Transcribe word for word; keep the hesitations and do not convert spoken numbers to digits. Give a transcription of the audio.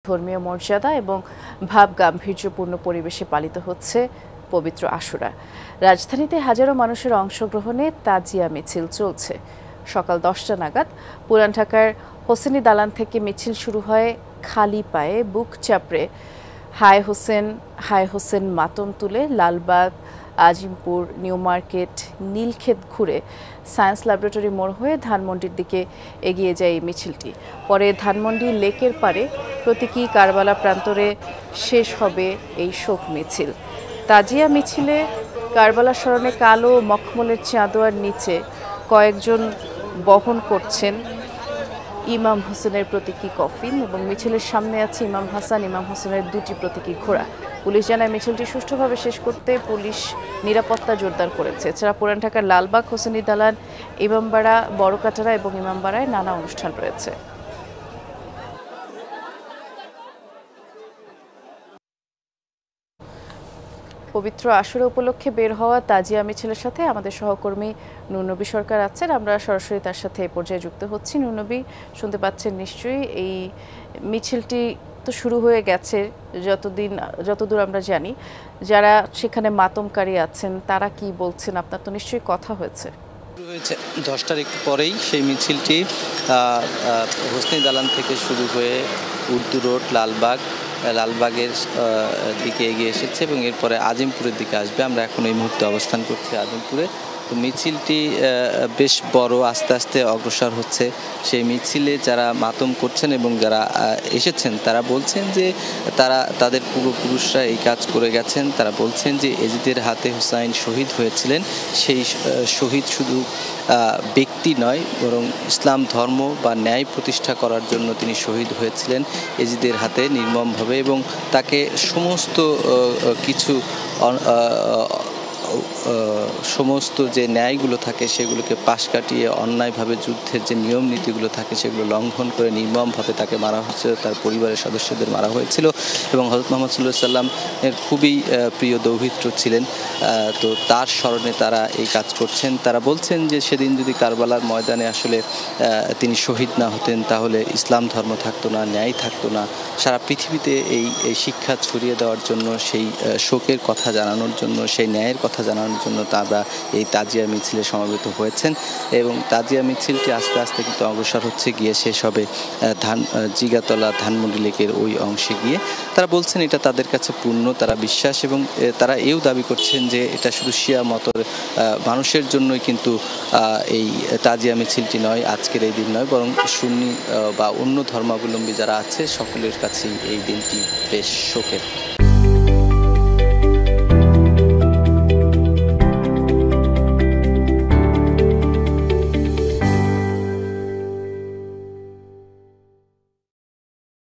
ধর্মীয় মর্যাদা এবং ভাব গাম্ভীর্যপূর্ণ পরিবেশে পালিত হচ্ছে পবিত্র আশুরা। রাজধানীতে হাজারো মানুষের অংশগ্রহণে তাজিয়া মিছিল চলছে। সকাল দশটা নাগাদ পুরান ঢাকার হোসেনি দালান থেকে মিছিল শুরু হয় খালি পায়ে বুক চাপড়ে হায় হোসেন হায় হোসেন মাতম তুলে লালবাগ, আজিমপুর, নিউ মার্কেট, নীলক্ষেত ঘুরে সায়েন্স ল্যাবরেটরি মোড় হয়ে ধানমন্ডির দিকে এগিয়ে যায় এই মিছিলটি। পরে ধানমন্ডি লেকের পারে প্রতীকী কারবালা প্রান্তরে শেষ হবে এই শোক মিছিল। তাজিয়া মিছিলে কারবালা স্মরণে কালো মখমলের চাঁদোয়ার নিচে কয়েকজন বহন করছেন ইমাম হোসেনের প্রতীকী কফিন এবং মিছিলের সামনে আছে ইমাম হাসান, ইমাম হোসেনের দুটি প্রতীকী ঘোড়া। পুলিশ জানায় মিছিলটি সুষ্ঠুভাবে শেষ করতে পুলিশ নিরাপত্তা জোরদার করেছে। এছাড়া পুরান ঢাকার লালবাগ, হোসেনি দালান, ইমামবাড়া, বড়কাটারা এবং ইমামবাড়ায় নানা অনুষ্ঠান রয়েছে। পবিত্র আশুরা উপলক্ষে বের হওয়া তাজিয়া মিছিলের সাথে আমাদের সহকর্মী নুরনবী সরকার আছেন। আমরা সরাসরি তার সাথে এই পর্যায়ে যুক্ত হচ্ছি। নুরনবী, শুনতে পাচ্ছেন নিশ্চয়ই, এই মিছিলটি তো শুরু হয়ে গেছে যতদিন যতদূর আমরা জানি। যারা সেখানে মাতমকারী আছেন তারা কি বলছেন? আপনার তো নিশ্চয়ই কথা হয়েছে। হয়েছে দশটার একটু পরেই সেই মিছিলটি হোসনি দালান থেকে শুরু হয়ে উর্দু রোড, লালবাগ, লালবাগের দিকে এগিয়ে এসেছে এবং এরপরে আজিমপুরের দিকে আসবে। আমরা এখন এই মুহূর্তে অবস্থান করছি আজিমপুরে। তো মিছিলটি বেশ বড়, আস্তে আস্তে অগ্রসর হচ্ছে। সেই মিছিলে যারা মাতম করছেন এবং যারা এসেছেন তারা বলছেন যে তারা তাদের পূর্বপুরুষরা এই কাজ করে গেছেন। তারা বলছেন যে এজিদের হাতে হুসাইন শহীদ হয়েছিলেন। সেই শহীদ শুধু ব্যক্তি নয়, বরং ইসলাম ধর্ম বা ন্যায় প্রতিষ্ঠা করার জন্য তিনি শহীদ হয়েছিলেন এজিদের হাতে নির্মমভাবে, এবং তাকে সমস্ত কিছু সমস্ত যে ন্যায়গুলো থাকে সেগুলোকে পাশ কাটিয়ে অন্যায়ভাবে যুদ্ধের যে নিয়ম নীতিগুলো থাকে সেগুলো লঙ্ঘন করে নির্মমভাবে তাকে মারা হয়েছিল, তার পরিবারের সদস্যদের মারা হয়েছিল। এবং হযরত মুহাম্মদ সাল্লাল্লাহু আলাইহি ওয়াসাল্লাম এর খুবই প্রিয় দৌহিত্র ছিলেন। তো তার স্মরণে তারা এই কাজ করছেন। তারা বলছেন যে সেদিন যদি কারবালার ময়দানে আসলে তিনি শহীদ না হতেন তাহলে ইসলাম ধর্ম থাকতো না, ন্যায় থাকতো না। সারা পৃথিবীতে এই এই শিক্ষা ছড়িয়ে দেওয়ার জন্য, সেই শোকের কথা জানানোর জন্য, সেই ন্যায়ের কথা জানানোর জন্য তারা এই তাজিয়া মিছিলে সমবেত হয়েছেন। এবং তাজিয়া মিছিলটি আস্তে আস্তে কিন্তু অগ্রসর হচ্ছে, গিয়ে শেষ হবে ধান জিগাতলা ধানমন্ডি লেকের ওই অংশে গিয়ে। তারা বলছেন এটা তাদের কাছে পূর্ণ, তারা বিশ্বাস, এবং তারা এও দাবি করছেন যে এটা শুধু শিয়া মতের মানুষের জন্যই কিন্তু এই তাজিয়া মিছিলটি নয়, আজকের এই দিন নয়, বরং সুন্নি বা অন্য ধর্মাবলম্বী যারা আছে সকলের কাছেই এই দিনটি বেশ শোকের।